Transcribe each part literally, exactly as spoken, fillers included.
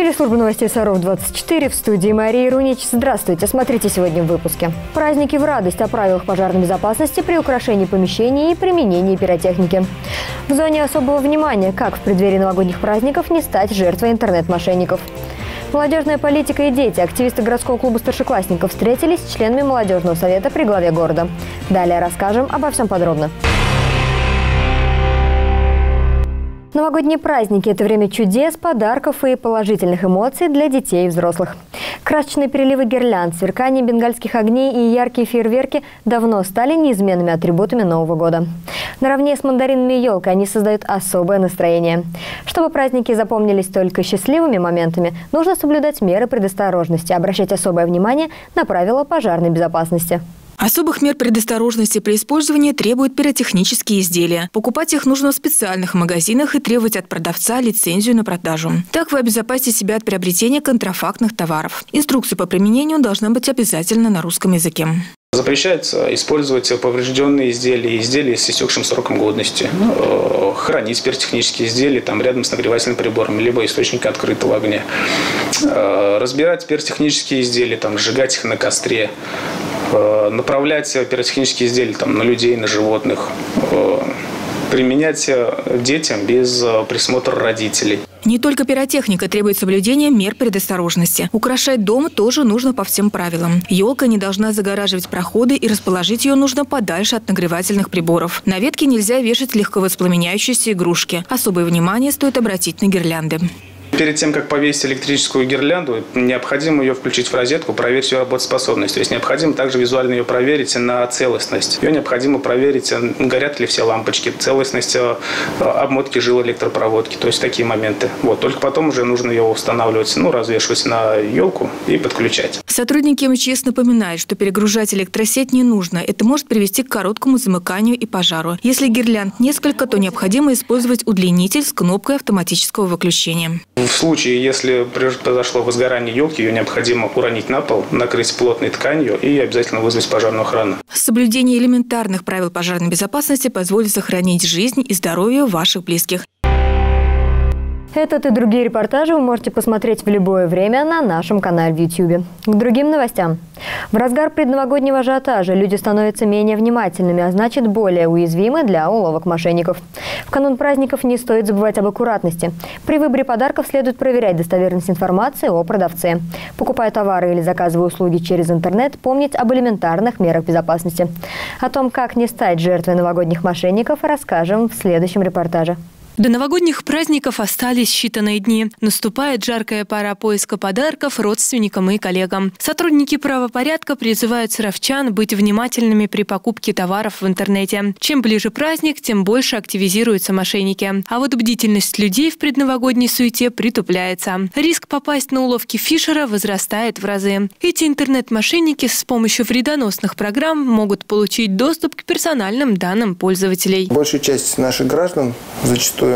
эфире служба новостей Саров двадцать четыре, в студии Мария Рунич. Здравствуйте, смотрите сегодня в выпуске. Праздники в радость, о правилах пожарной безопасности при украшении помещений и применении пиротехники. В зоне особого внимания, как в преддверии новогодних праздников не стать жертвой интернет-мошенников. Молодежная политика и дети. Активисты городского клуба старшеклассников встретились с членами молодежного совета при главе города. Далее расскажем обо всем подробно. Новогодние праздники – это время чудес, подарков и положительных эмоций для детей и взрослых. Красочные переливы гирлянд, сверкание бенгальских огней и яркие фейерверки давно стали неизменными атрибутами Нового года. Наравне с мандаринами и елкой они создают особое настроение. Чтобы праздники запомнились только счастливыми моментами, нужно соблюдать меры предосторожности, обращать особое внимание на правила пожарной безопасности. Особых мер предосторожности при использовании требуют пиротехнические изделия. Покупать их нужно в специальных магазинах и требовать от продавца лицензию на продажу. Так вы обезопасите себя от приобретения контрафактных товаров. Инструкция по применению должна быть обязательно на русском языке. Запрещается использовать поврежденные изделия, изделия с истекшим сроком годности, хранить пиротехнические изделия там, рядом с нагревательным прибором, либо источника открытого огня, разбирать пиротехнические изделия, там, сжигать их на костре, направлять пиротехнические изделия там, на людей, на животных, применять детям без присмотра родителей. Не только пиротехника требует соблюдения мер предосторожности. Украшать дом тоже нужно по всем правилам. Елка не должна загораживать проходы, и расположить ее нужно подальше от нагревательных приборов. На ветке нельзя вешать легковоспламеняющиеся игрушки. Особое внимание стоит обратить на гирлянды. Перед тем, как повесить электрическую гирлянду, необходимо ее включить в розетку, проверить ее работоспособность. То есть необходимо также визуально ее проверить на целостность. Ее необходимо проверить, горят ли все лампочки, целостность обмотки жил электропроводки. То есть такие моменты. Вот. Только потом уже нужно ее устанавливать, ну, развешивать на елку и подключать. Сотрудники эм че эс напоминают, что перегружать электросеть не нужно. Это может привести к короткому замыканию и пожару. Если гирлянд несколько, то необходимо использовать удлинитель с кнопкой автоматического выключения. В случае, если произошло возгорание елки, ее необходимо уронить на пол, накрыть плотной тканью и обязательно вызвать пожарную охрану. Соблюдение элементарных правил пожарной безопасности позволит сохранить жизнь и здоровье ваших близких. Этот и другие репортажи вы можете посмотреть в любое время на нашем канале в ютубе. К другим новостям. В разгар предновогоднего ажиотажа люди становятся менее внимательными, а значит более уязвимы для уловок мошенников. В канун праздников не стоит забывать об аккуратности. При выборе подарков следует проверять достоверность информации о продавце. Покупая товары или заказывая услуги через интернет, помнить об элементарных мерах безопасности. О том, как не стать жертвой новогодних мошенников, расскажем в следующем репортаже. До новогодних праздников остались считанные дни. Наступает жаркая пора поиска подарков родственникам и коллегам. Сотрудники правопорядка призывают саровчан быть внимательными при покупке товаров в интернете. Чем ближе праздник, тем больше активизируются мошенники. А вот бдительность людей в предновогодней суете притупляется. Риск попасть на уловки фишера возрастает в разы. Эти интернет-мошенники с помощью вредоносных программ могут получить доступ к персональным данным пользователей. Большая часть наших граждан зачастую,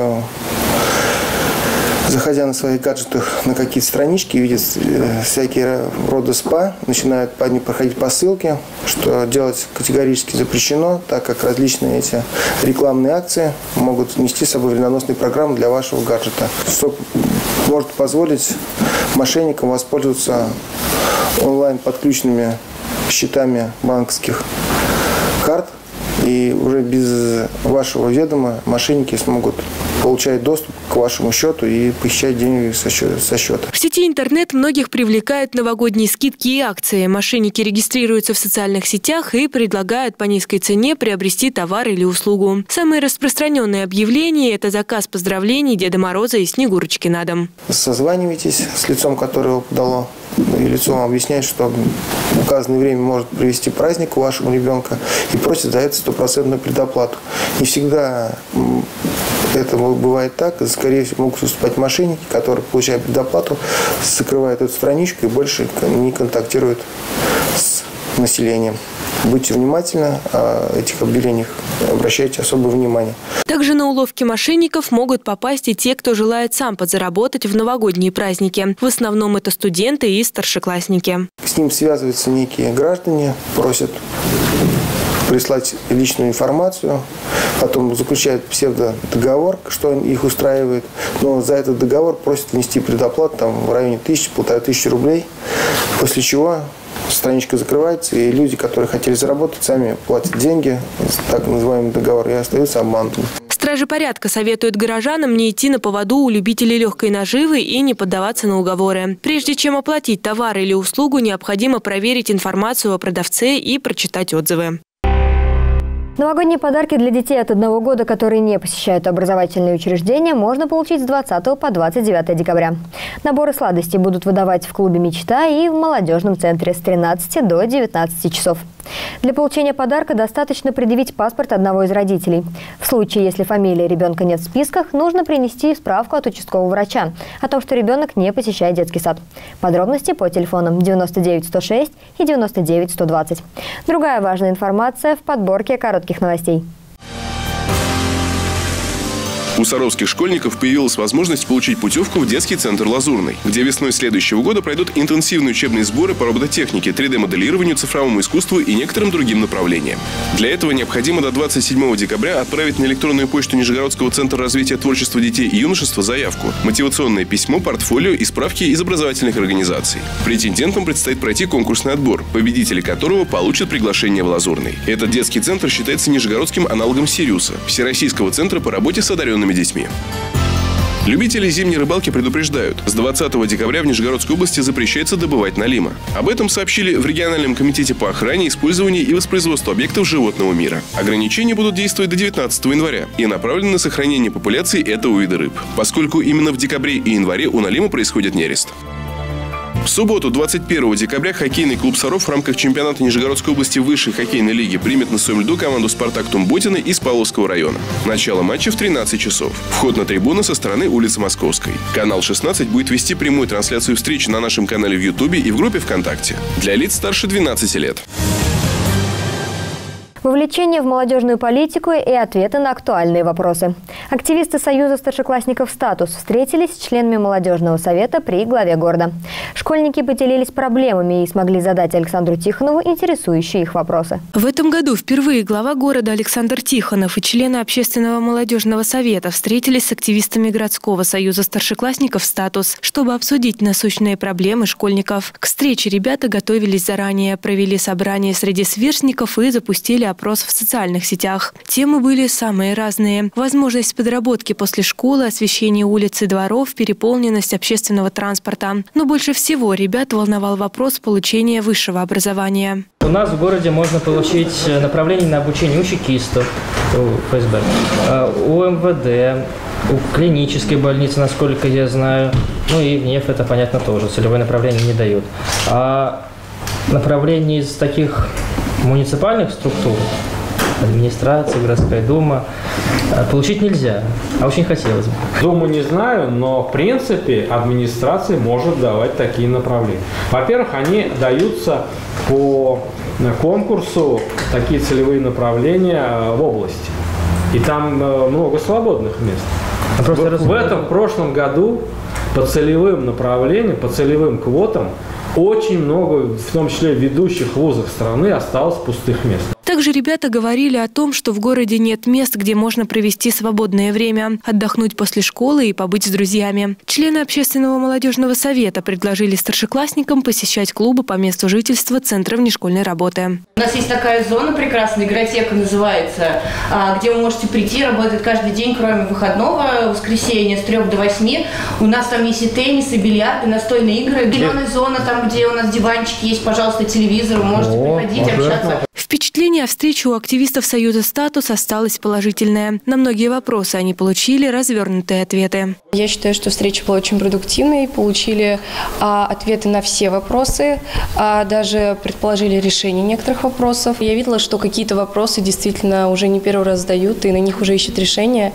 заходя на своих гаджетах на какие-то странички, видят всякие рода спа, начинают по ним проходить по ссылке, что делать категорически запрещено, так как различные эти рекламные акции могут нести с собой вредоносные программы для вашего гаджета, что может позволить мошенникам воспользоваться онлайн подключенными счетами банковских карт. И уже без вашего ведома мошенники смогут получать доступ к вашему счету и похищать деньги со счета. В сети интернет многих привлекают новогодние скидки и акции. Мошенники регистрируются в социальных сетях и предлагают по низкой цене приобрести товар или услугу. Самые распространенные объявления – это заказ поздравлений Деда Мороза и Снегурочки на дом. Созванивайтесь с лицом, которое подало, и лицо вам объясняет, что в указанное время может провести праздник у вашего ребенка и просит за это стопроцентную предоплату. Не всегда это бывает так. Скорее всего, могут выступать мошенники, которые, получая предоплату, закрывают эту страничку и больше не контактируют с населением. Будьте внимательны о этих объявлениях, обращайте особое внимание. Также на уловки мошенников могут попасть и те, кто желает сам подзаработать в новогодние праздники. В основном это студенты и старшеклассники. С ним связываются некие граждане, просят прислать личную информацию, потом заключают псевдодоговор, что их устраивает, но за этот договор просят внести предоплату там, в районе тысячи, полторы тысячи рублей, после чего страничка закрывается, и люди, которые хотели заработать, сами платят деньги, так называемый договор, и остаются обманутыми. Стражи порядка советуют горожанам не идти на поводу у любителей легкой наживы и не поддаваться на уговоры. Прежде чем оплатить товар или услугу, необходимо проверить информацию о продавце и прочитать отзывы. Новогодние подарки для детей от одного года, которые не посещают образовательные учреждения, можно получить с двадцатого по двадцать девятое декабря. Наборы сладостей будут выдавать в клубе «Мечта» и в молодежном центре с тринадцати до девятнадцати часов. Для получения подарка достаточно предъявить паспорт одного из родителей. В случае, если фамилии ребенка нет в списках, нужно принести справку от участкового врача о том, что ребенок не посещает детский сад. Подробности по телефонам девяносто девять сто шесть и девяносто девять сто двадцать. Другая важная информация в подборке коротких новостей. У саровских школьников появилась возможность получить путевку в детский центр «Лазурный», где весной следующего года пройдут интенсивные учебные сборы по робототехнике, три дэ-моделированию, цифровому искусству и некоторым другим направлениям. Для этого необходимо до двадцать седьмого декабря отправить на электронную почту Нижегородского центра развития творчества детей и юношества заявку, мотивационное письмо, портфолио и справки из образовательных организаций. Претендентам предстоит пройти конкурсный отбор, победители которого получат приглашение в «Лазурный». Этот детский центр считается нижегородским аналогом «Сириуса» – Всероссийского центра по работе с одаренными детьми. Любители зимней рыбалки предупреждают, с двадцатого декабря в Нижегородской области запрещается добывать налима. Об этом сообщили в региональном комитете по охране, использованию и воспроизводству объектов животного мира. Ограничения будут действовать до девятнадцатого января и направлены на сохранение популяции этого вида рыб, поскольку именно в декабре и январе у налима происходит нерест. В субботу, двадцать первого декабря, хоккейный клуб «Саров» в рамках чемпионата Нижегородской области высшей хоккейной лиги примет на своем льду команду «Спартак» Тумботина из Павловского района. Начало матча в тринадцать часов. Вход на трибуны со стороны улицы Московской. Канал шестнадцать будет вести прямую трансляцию встречи на нашем канале в Ютубе и в группе ВКонтакте. Для лиц старше двенадцати лет. Вовлечение в молодежную политику и ответы на актуальные вопросы. Активисты Союза старшеклассников «Статус» встретились с членами молодежного совета при главе города. Школьники поделились проблемами и смогли задать Александру Тихонову интересующие их вопросы. В этом году впервые глава города Александр Тихонов и члены общественного молодежного совета встретились с активистами городского союза старшеклассников «Статус», чтобы обсудить насущные проблемы школьников. К встрече ребята готовились заранее, провели собрание среди сверстников и запустили опрос в социальных сетях. Темы были самые разные. Возможность подработки после школы, освещение улиц и дворов, переполненность общественного транспорта. Но больше всего ребят волновал вопрос получения высшего образования. У нас в городе можно получить направление на обучение у чекистов, у эф эс бэ, у эм вэ дэ, у клинической больницы, насколько я знаю. Ну и в НЕФ это, понятно, тоже. Целевое направление не дают. А направление из таких муниципальных структур, администрация, городская дума, получить нельзя, а очень хотелось бы. Думу не знаю, но в принципе администрация может давать такие направления. Во-первых, они даются по конкурсу, такие целевые направления в области. И там много свободных мест. А в, в этом в прошлом году по целевым направлениям, по целевым квотам очень много, в том числе в ведущих вузах страны, осталось пустых мест. Также ребята говорили о том, что в городе нет мест, где можно провести свободное время, отдохнуть после школы и побыть с друзьями. Члены общественного молодежного совета предложили старшеклассникам посещать клубы по месту жительства Центра внешкольной работы. У нас есть такая зона прекрасная, игротека называется, где вы можете прийти, работать каждый день, кроме выходного, воскресенья с трех до восьми. У нас там есть и теннис, и бильярд, и настольные игры. Зеленая зона, там, где у нас диванчики есть, пожалуйста, телевизор, вы можете О, приходить, общаться. Впечатление о встрече у активистов Союза «Статус» осталось положительное. На многие вопросы они получили развернутые ответы. Я считаю, что встреча была очень продуктивной. Получили а, ответы на все вопросы, а даже предположили решение некоторых вопросов. Я видела, что какие-то вопросы действительно уже не первый раз задают, и на них уже ищут решение.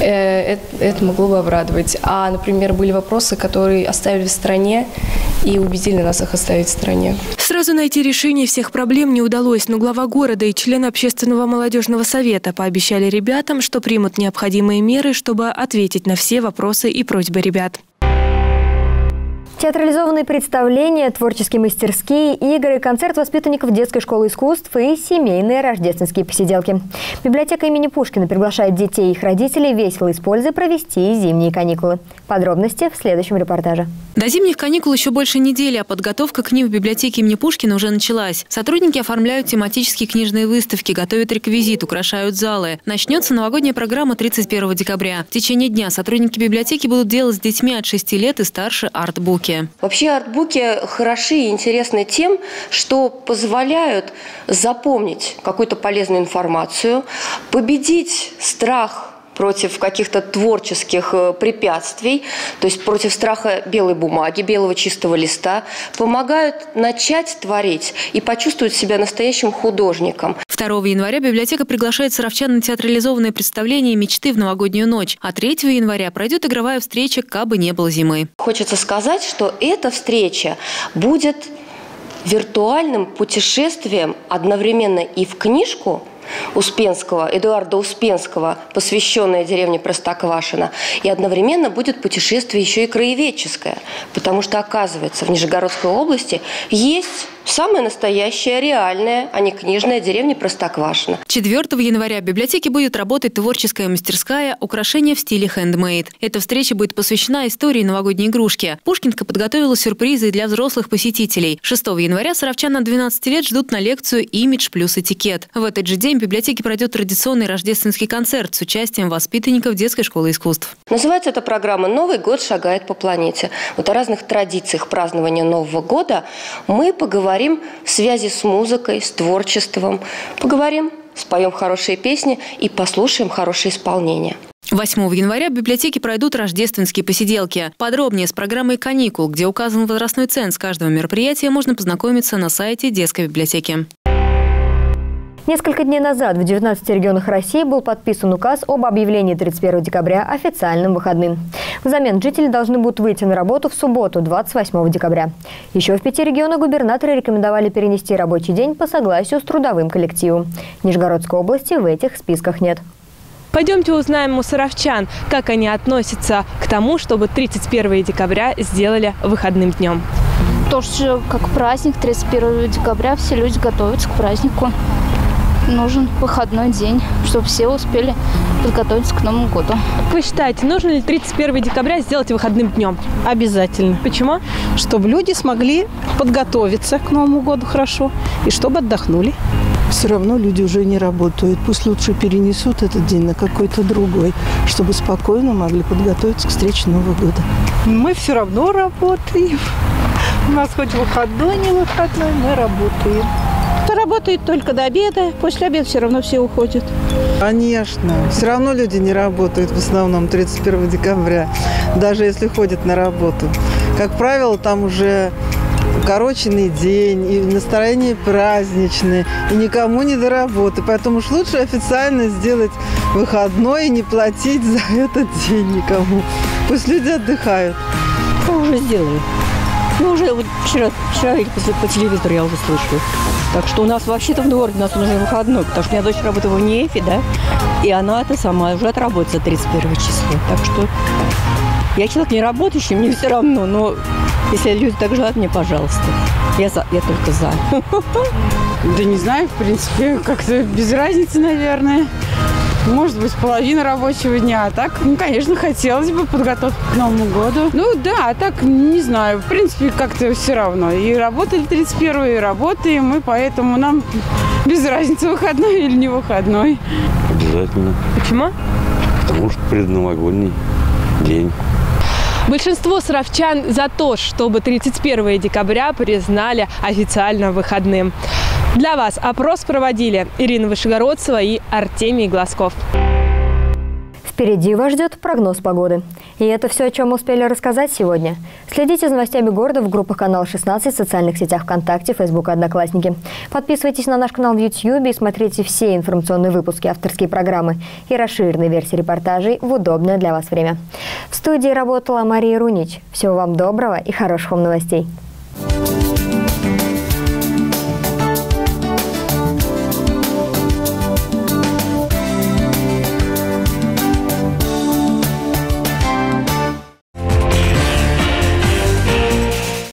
Э, это, это могло бы обрадовать. А, например, были вопросы, которые оставили в стороне и убедили нас их оставить в стороне. Сразу найти решение всех проблем не удалось, но глава города и члены общественного молодежного совета пообещали ребятам, что примут необходимые меры, чтобы ответить на все вопросы и просьбы ребят. Театрализованные представления, творческие мастерские, игры, концерт воспитанников детской школы искусств и семейные рождественские посиделки. Библиотека имени Пушкина приглашает детей и их родителей весело и с пользой провести зимние каникулы. Подробности в следующем репортаже. До зимних каникул еще больше недели, а подготовка к ним в библиотеке имени Пушкина уже началась. Сотрудники оформляют тематические книжные выставки, готовят реквизит, украшают залы. Начнется новогодняя программа тридцать первого декабря. В течение дня сотрудники библиотеки будут делать с детьми от шести лет и старше артбуки. Вообще артбуки хороши и интересны тем, что позволяют запомнить какую-то полезную информацию, победить страх против каких-то творческих препятствий, то есть против страха белой бумаги, белого чистого листа, помогают начать творить и почувствовать себя настоящим художником. второго января библиотека приглашает саровчан на театрализованное представление «Мечты в новогоднюю ночь», а третьего января пройдет игровая встреча «Кабы не было зимы». Хочется сказать, что эта встреча будет виртуальным путешествием одновременно и в книжку Успенского, Эдуарда Успенского, посвященная деревне Простоквашино, и одновременно будет путешествие еще и краеведческое, потому что, оказывается, в Нижегородской области есть самая настоящая, реальная, а не книжная деревня Простоквашино. четвёртого января в библиотеке будет работать творческая мастерская «Украшения в стиле хендмейд». Эта встреча будет посвящена истории новогодней игрушки. Пушкинка подготовила сюрпризы для взрослых посетителей. шестого января саровчан от двенадцати лет ждут на лекцию «Имидж плюс этикет». В этот же день в библиотеке пройдет традиционный рождественский концерт с участием воспитанников детской школы искусств. Называется эта программа «Новый год шагает по планете». Вот о разных традициях празднования Нового года мы поговорим в связи с музыкой, с творчеством. Поговорим, споем хорошие песни и послушаем хорошее исполнение. восьмого января в библиотеке пройдут рождественские посиделки. Подробнее с программой «Каникул», где указан возрастной ценз каждого мероприятия, можно познакомиться на сайте детской библиотеки. Несколько дней назад в девятнадцати регионах России был подписан указ об объявлении тридцать первого декабря официальным выходным. Взамен жители должны будут выйти на работу в субботу, двадцать восьмого декабря. Еще в пяти регионах губернаторы рекомендовали перенести рабочий день по согласию с трудовым коллективом. Нижегородской области в этих списках нет. Пойдемте узнаем у саровчан, как они относятся к тому, чтобы тридцать первого декабря сделали выходным днем. Тоже как праздник, тридцать первого декабря все люди готовятся к празднику. Нужен выходной день, чтобы все успели подготовиться к Новому году. Вы считаете, нужно ли тридцать первого декабря сделать выходным днем? Обязательно. Почему? Чтобы люди смогли подготовиться к Новому году хорошо и чтобы отдохнули. Все равно люди уже не работают. Пусть лучше перенесут этот день на какой-то другой, чтобы спокойно могли подготовиться к встрече Нового года. Мы все равно работаем. У нас хоть выходной, не выходной, мы работаем. Кто работает только до обеда, после обеда все равно все уходят. Конечно. Все равно люди не работают в основном тридцать первого декабря, даже если ходят на работу. Как правило, там уже укороченный день, и настроение праздничное, и никому не до работы. Поэтому уж лучше официально сделать выходной и не платить за этот день никому. Пусть люди отдыхают. Мы уже сделали. Ну, уже вот вчера, вчера или по, по телевизору я уже слышала. Так что у нас вообще-то в городе у нас уже выходной, потому что у меня дочь работает в НИЭФе, да, и она это сама уже отработает за тридцать первое число. Так что я человек не работающий, мне все равно, но если люди так желают, мне, пожалуйста. Я, за, я только за. Да не знаю, в принципе, как-то без разницы, наверное. Может быть, половина рабочего дня. А так, ну, конечно, хотелось бы подготовку к Новому году. Ну да, а так, не знаю, в принципе, как-то все равно. И работали тридцать первого, и работаем, и поэтому нам без разницы, выходной или не выходной. Обязательно. Почему? Потому что предновогодний день. Большинство саровчан за то, чтобы тридцать первого декабря признали официально выходным. Для вас опрос проводили Ирина Вышегородцева и Артемий Глазков. Впереди вас ждет прогноз погоды. И это все, о чем мы успели рассказать сегодня. Следите за новостями города в группах канала шестнадцать, в социальных сетях ВКонтакте, Фейсбук и Одноклассники. Подписывайтесь на наш канал в Ютьюбе и смотрите все информационные выпуски, авторские программы и расширенные версии репортажей в удобное для вас время. В студии работала Мария Рунич. Всего вам доброго и хороших вам новостей.